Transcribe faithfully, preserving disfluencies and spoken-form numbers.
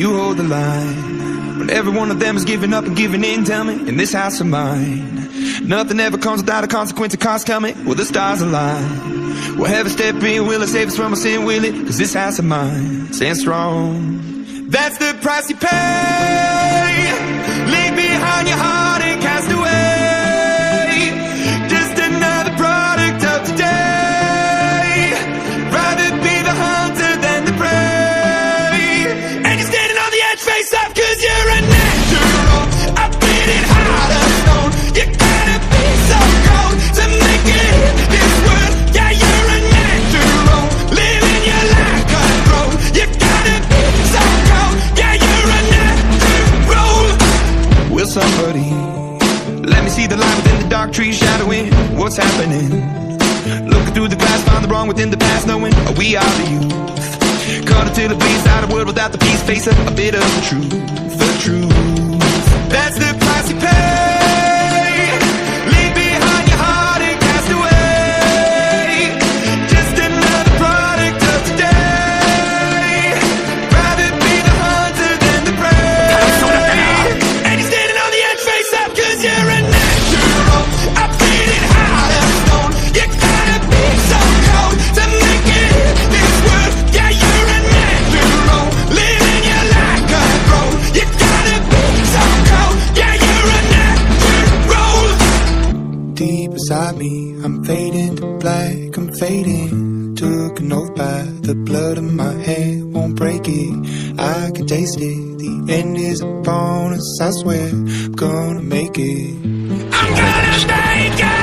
you hold the line. When every one of them is giving up and giving in, tell me, in this house of mine, nothing ever comes without a consequence, a cost coming. Will the stars align? Will heaven step in? Will it save us from our sin? Will it? Cause this house of mine stands strong. That's the price you pay. Leave behind your heart and cast away. Just another product of today. Rather be the hunter than the prey. And you're standing on the edge, face up, cause you're a natural. I've been in heart of stone. You gotta be so cold to make it in this world. Yeah, you're a natural. Living your life cutthroat. You gotta be so cold. Yeah, you're a natural. Will somebody let me see the light within the dark trees shadowing what's happening? Looking through the glass, find the wrong within the past, knowing we are the youth. Caught until the bleeds out of world without the peace, face a, a bit of the truth, the truth. That's the price you pay. Leave behind your heart and cast away. Just another product of today. Rather be the hunter than the prey. And you're standing on the edge, face up, cause you're a natural. I've been in heart of stone. You gotta be so cold to make it in this world. Yeah, you're a natural. Living your life cutthroat. You gotta be so cold. Yeah, you're a natural. Deep inside me, I'm fading to black, I'm fading. Took an oath by the blood of my hand, won't break it. I can taste it. The end is upon us, I swear I'm gonna make it. I'm gonna make it.